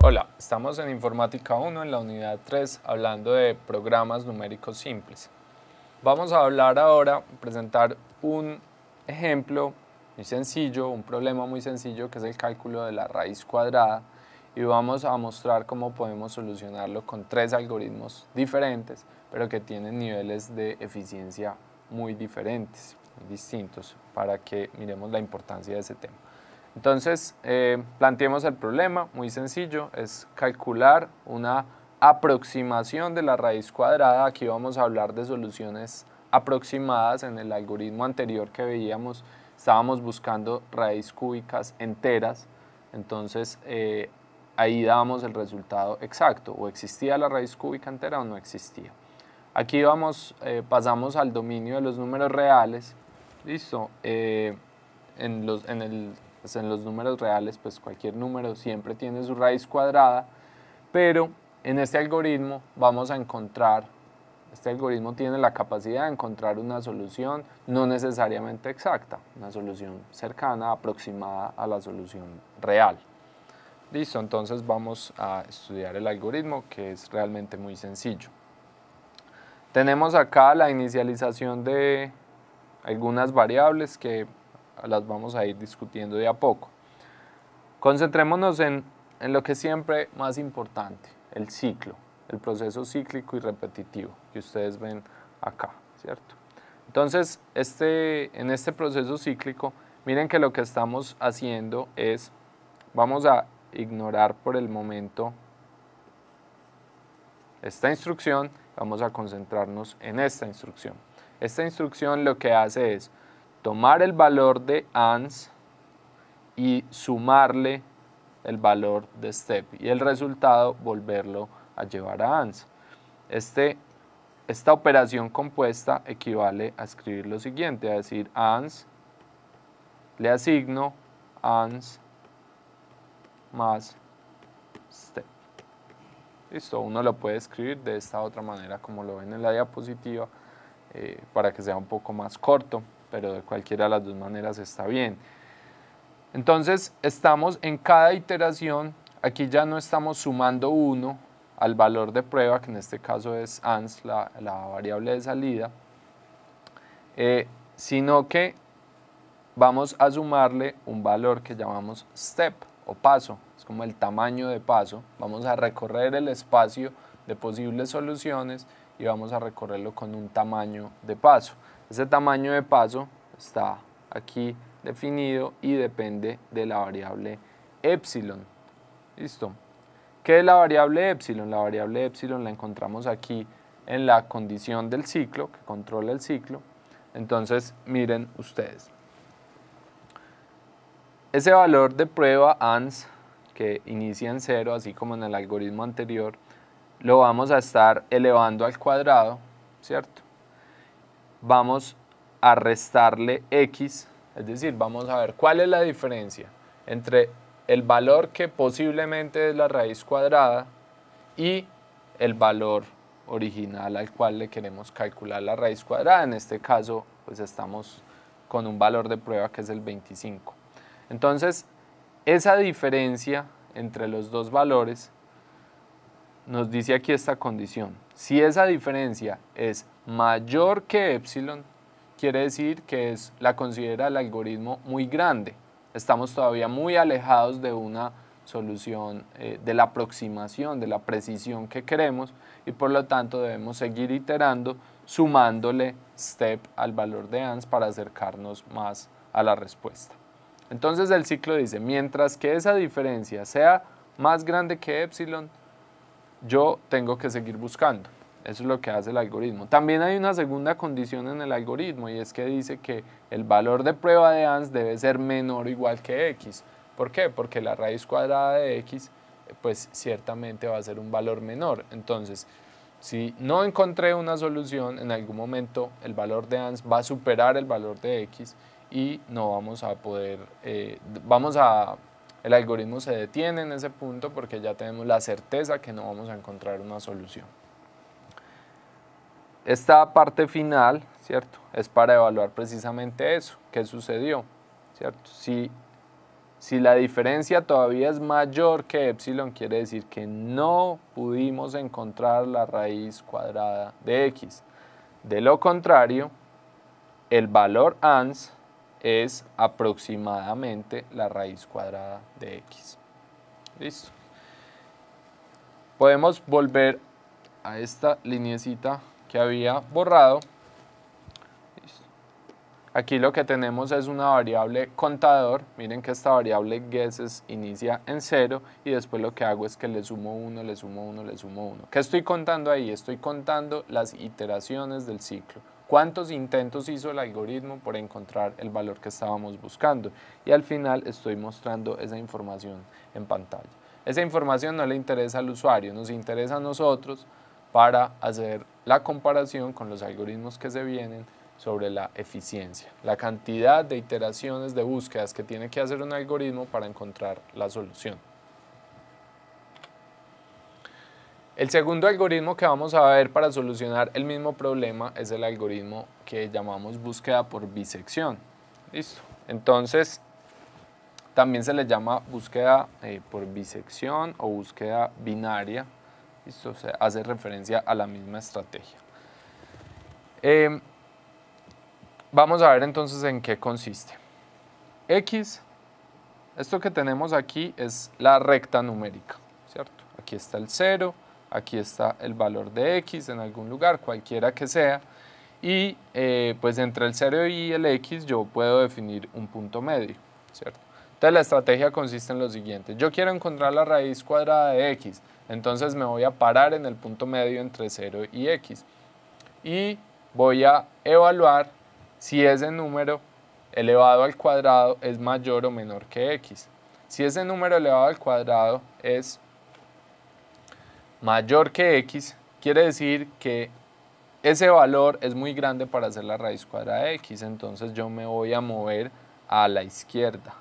Hola, estamos en Informática 1 en la unidad 3 hablando de programas numéricos simples. Vamos a hablar ahora, presentar un ejemplo muy sencillo, un problema muy sencillo que es el cálculo de la raíz cuadrada y vamos a mostrar cómo podemos solucionarlo con tres algoritmos diferentes pero que tienen niveles de eficiencia muy diferentes, muy distintos, para que miremos la importancia de ese tema. Entonces, planteemos el problema, muy sencillo, es calcular una aproximación de la raíz cuadrada. Aquí vamos a hablar de soluciones aproximadas. En el algoritmo anterior que veíamos, estábamos buscando raíz cúbicas enteras, entonces ahí dábamos el resultado exacto, o existía la raíz cúbica entera o no existía. Aquí pasamos al dominio de los números reales, listo. En los números reales, pues cualquier número siempre tiene su raíz cuadrada, pero en este algoritmo vamos a encontrar, este algoritmo tiene la capacidad de encontrar una solución no necesariamente exacta, una solución cercana, aproximada a la solución real. Listo, entonces vamos a estudiar el algoritmo, que es realmente muy sencillo. Tenemos acá la inicialización de algunas variables que las vamos a ir discutiendo de a poco. Concentrémonos en lo que es siempre más importante, el ciclo, el proceso cíclico y repetitivo que ustedes ven acá, ¿cierto? Entonces, en este proceso cíclico, miren que lo que estamos haciendo es, vamos a ignorar por el momento esta instrucción, vamos a concentrarnos en esta instrucción. Esta instrucción lo que hace es tomar el valor de ans y sumarle el valor de step y el resultado volverlo a llevar a ans. Esta operación compuesta equivale a escribir lo siguiente, a decir ans, le asigno ans más step. Listo, uno lo puede escribir de esta otra manera como lo ven en la diapositiva para que sea un poco más corto, pero de cualquiera de las dos maneras está bien. Entonces estamos en cada iteración, aquí ya no estamos sumando 1 al valor de prueba, que en este caso es ans, la variable de salida, sino que vamos a sumarle un valor que llamamos step o paso, es como el tamaño de paso. Vamos a recorrer el espacio de posibles soluciones y vamos a recorrerlo con un tamaño de paso. Ese tamaño de paso está aquí definido y depende de la variable epsilon. ¿Listo? ¿Qué es la variable epsilon? La variable epsilon la encontramos aquí en la condición del ciclo, que controla el ciclo. Entonces, miren ustedes. Ese valor de prueba ans, que inicia en 0, así como en el algoritmo anterior, lo vamos a estar elevando al cuadrado, ¿cierto? Vamos a restarle x, es decir, vamos a ver cuál es la diferencia entre el valor que posiblemente es la raíz cuadrada y el valor original al cual le queremos calcular la raíz cuadrada. En este caso, pues estamos con un valor de prueba que es el 25. Entonces, esa diferencia entre los dos valores nos dice aquí esta condición. Si esa diferencia es mayor que epsilon, quiere decir que la considera el algoritmo muy grande. Estamos todavía muy alejados de una solución, de la aproximación, de la precisión que queremos, y por lo tanto debemos seguir iterando, sumándole step al valor de ans para acercarnos más a la respuesta. Entonces el ciclo dice, mientras que esa diferencia sea más grande que epsilon, yo tengo que seguir buscando. Eso es lo que hace el algoritmo. También hay una segunda condición en el algoritmo, y es que dice que el valor de prueba de ans debe ser menor o igual que x. ¿Por qué? Porque la raíz cuadrada de x, pues ciertamente va a ser un valor menor. Entonces, si no encontré una solución, en algún momento el valor de ans va a superar el valor de x y no vamos a poder, el algoritmo se detiene en ese punto porque ya tenemos la certeza que no vamos a encontrar una solución. Esta parte final, ¿cierto?, es para evaluar precisamente eso, qué sucedió, ¿cierto? Si Si la diferencia todavía es mayor que epsilon, quiere decir que no pudimos encontrar la raíz cuadrada de x. De lo contrario, el valor ans es aproximadamente la raíz cuadrada de x. Listo. Podemos volver a esta lineecita que había borrado. Listo. Aquí lo que tenemos es una variable contador. Miren que esta variable guesses inicia en 0 y después lo que hago es que le sumo 1, le sumo 1, le sumo 1. ¿Qué estoy contando ahí? Estoy contando las iteraciones del ciclo. ¿Cuántos intentos hizo el algoritmo por encontrar el valor que estábamos buscando? Y al final estoy mostrando esa información en pantalla. Esa información no le interesa al usuario, nos interesa a nosotros para hacer la comparación con los algoritmos que se vienen sobre la eficiencia, la cantidad de iteraciones de búsquedas que tiene que hacer un algoritmo para encontrar la solución. El segundo algoritmo que vamos a ver para solucionar el mismo problema es el algoritmo que llamamos búsqueda por bisección. Listo. Entonces, también se le llama búsqueda por bisección o búsqueda binaria. Esto se hace referencia a la misma estrategia. Vamos a ver entonces en qué consiste. X, esto que tenemos aquí es la recta numérica, ¿cierto? Aquí está el 0, aquí está el valor de X en algún lugar, cualquiera que sea, y pues entre el 0 y el X yo puedo definir un punto medio, ¿cierto? Entonces la estrategia consiste en lo siguiente: yo quiero encontrar la raíz cuadrada de X, entonces me voy a parar en el punto medio entre 0 y X y voy a evaluar si ese número elevado al cuadrado es mayor o menor que x. Si ese número elevado al cuadrado es mayor que x, quiere decir que ese valor es muy grande para hacer la raíz cuadrada de x, entonces yo me voy a mover a la izquierda.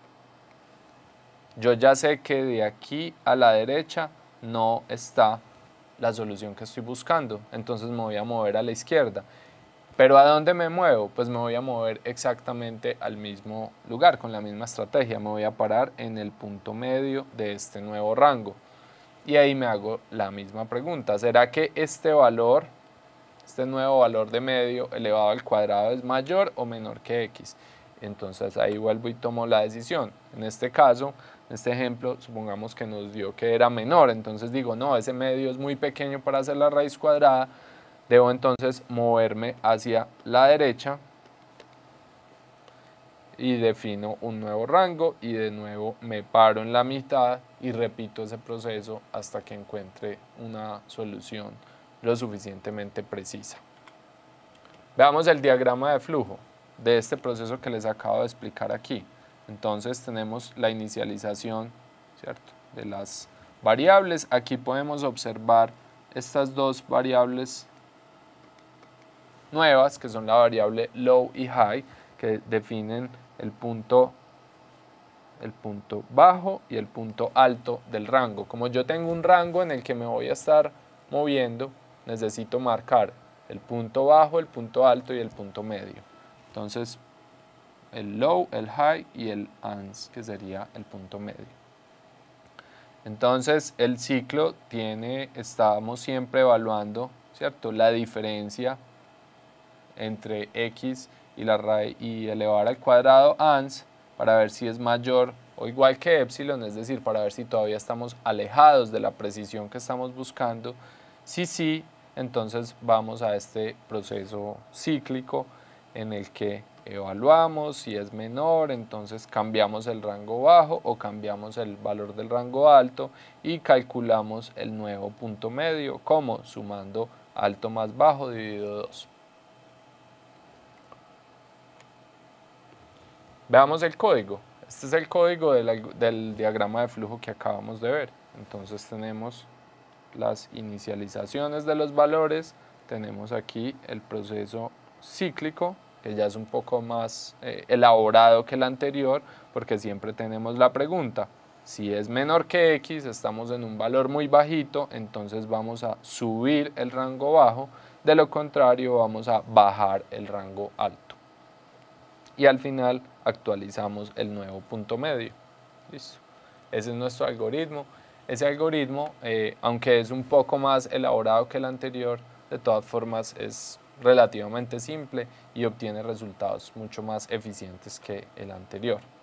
Yo ya sé que de aquí a la derecha no está la solución que estoy buscando, entonces me voy a mover a la izquierda. ¿Pero a dónde me muevo? Pues me voy a mover exactamente al mismo lugar, con la misma estrategia. Me voy a parar en el punto medio de este nuevo rango. Y ahí me hago la misma pregunta: ¿será que este valor, este nuevo valor de medio elevado al cuadrado es mayor o menor que x? Entonces ahí vuelvo y tomo la decisión. En este caso, en este ejemplo, supongamos que nos dio que era menor. Entonces digo, no, ese medio es muy pequeño para hacer la raíz cuadrada. Debo entonces moverme hacia la derecha y defino un nuevo rango y de nuevo me paro en la mitad y repito ese proceso hasta que encuentre una solución lo suficientemente precisa. Veamos el diagrama de flujo de este proceso que les acabo de explicar aquí. Entonces tenemos la inicialización, ¿cierto?, de las variables. Aquí podemos observar estas dos variables nuevas, que son la variable low y high, que definen el punto bajo y el punto alto del rango. Como yo tengo un rango en el que me voy a estar moviendo, necesito marcar el punto bajo, el punto alto y el punto medio. Entonces, el low, el high y el ans, que sería el punto medio. Entonces, el ciclo estamos siempre evaluando, ¿cierto?, la diferencia entre x y elevar al cuadrado ans para ver si es mayor o igual que epsilon, es decir, para ver si todavía estamos alejados de la precisión que estamos buscando. Si sí, entonces vamos a este proceso cíclico en el que evaluamos. Si es menor, entonces cambiamos el rango bajo o cambiamos el valor del rango alto y calculamos el nuevo punto medio, como sumando alto más bajo dividido 2. Veamos el código. Este es el código del diagrama de flujo que acabamos de ver. Entonces tenemos las inicializaciones de los valores, tenemos aquí el proceso cíclico, que ya es un poco más elaborado que el anterior, porque siempre tenemos la pregunta: si es menor que x, estamos en un valor muy bajito, entonces vamos a subir el rango bajo, de lo contrario vamos a bajar el rango alto. Y al final actualizamos el nuevo punto medio. Listo. Ese es nuestro algoritmo. Ese algoritmo, aunque es un poco más elaborado que el anterior, de todas formas es relativamente simple y obtiene resultados mucho más eficientes que el anterior.